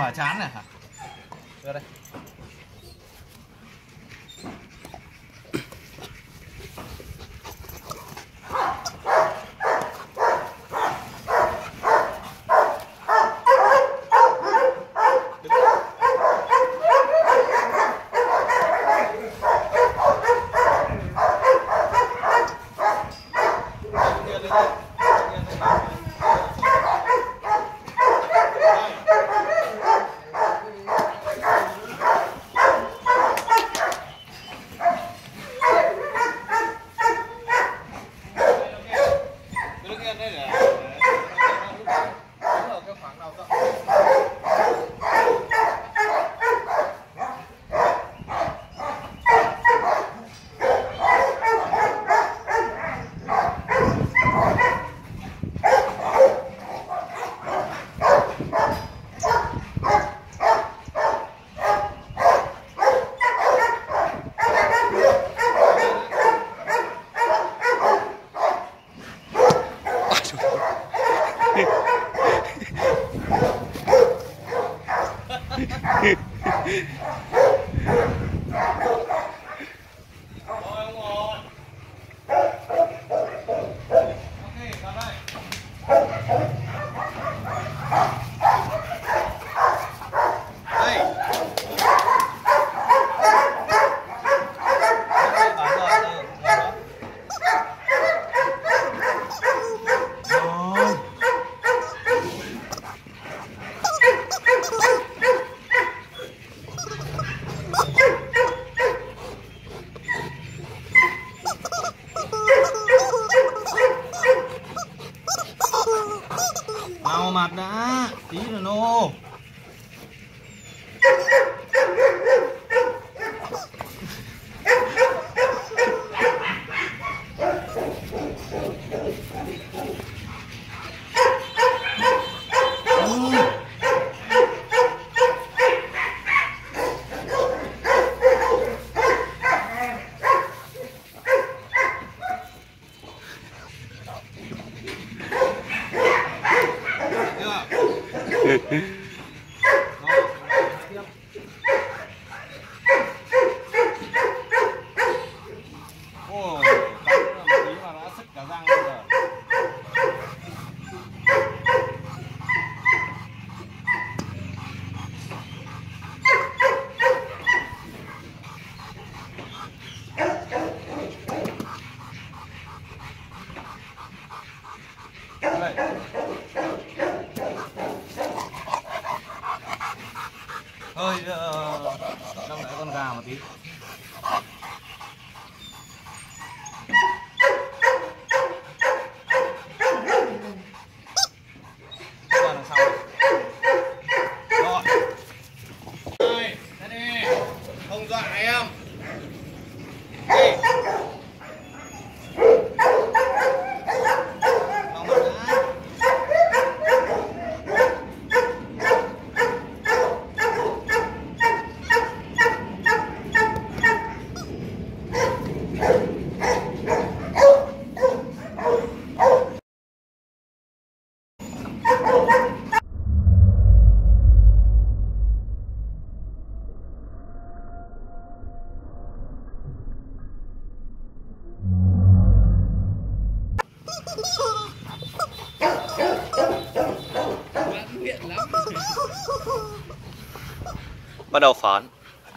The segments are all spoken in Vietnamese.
hỏa chán này hả? Đưa đây. Lau mặt đã, tí nữa nô. Ồ, cắn một tí mà đã sứt cả răng rồi. Hơi đông lại con gà một tí. Đằng sau. Rồi. Rồi, đây đi. Không dọa em. Đi. Bắt đầu phán.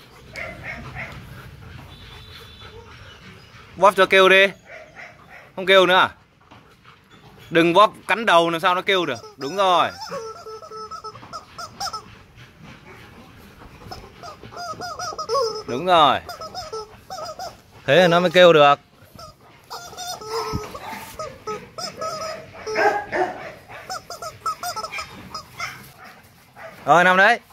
Vóp cho kêu đi. Không kêu nữa à? Đừng vóp cắn đầu làm sao nó kêu được. Đúng rồi. Đúng rồi. Thế là nó mới kêu được. Rồi nằm đấy.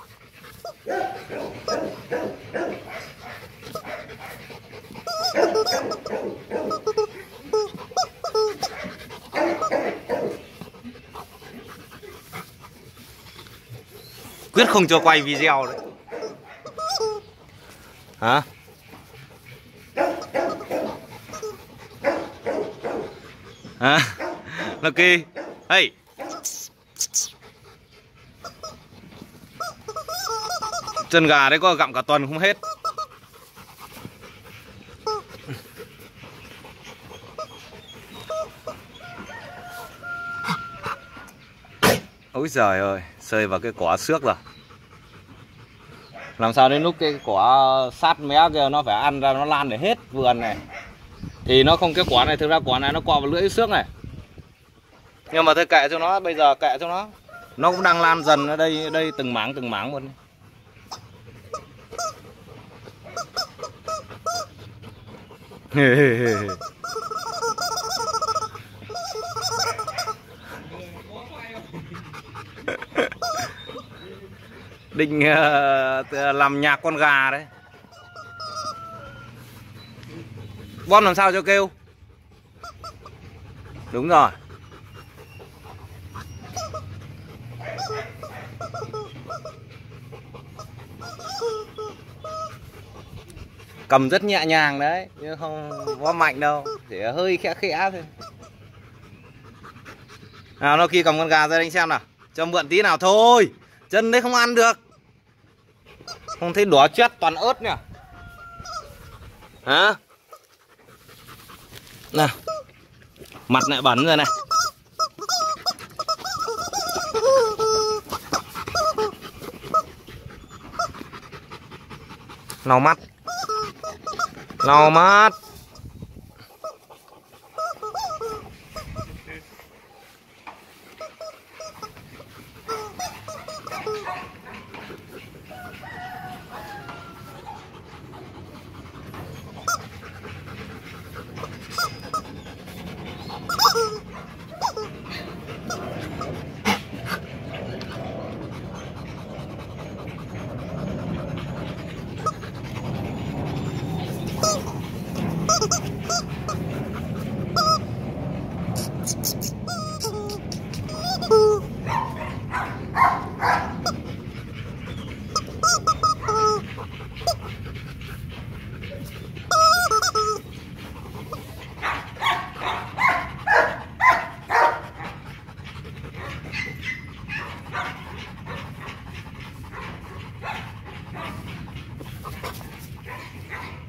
Quyết không cho quay video đấy. Hả? Hả? Lucky. Hey. Chân gà đấy có gặm cả tuần không hết. Ôi giời ơi, sơi vào cái quả xước rồi. Làm sao đến lúc cái quả sát mé kia nó phải ăn ra, nó lan để hết vườn này. Thì nó không, cái quả này thực ra quả này nó cọ vào lưỡi xước này. Nhưng mà thôi kệ cho nó, bây giờ kệ cho nó. Nó cũng đang lan dần ở đây từng mảng luôn. Định làm nhạc con gà đấy. Bom làm sao cho kêu. Đúng rồi. Cầm rất nhẹ nhàng đấy, chứ không có mạnh đâu, chỉ hơi khẽ khẽ thôi. Nào, nó khi cầm con gà ra đánh xem nào, cho mượn tí nào thôi. Chân đấy không ăn được. Không thấy đỏ chết toàn ớt nhỉ. Hả? Nào, mặt lại bẩn rồi này. Lau mắt. Lau mắt.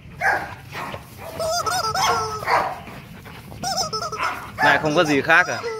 Này không có gì khác à?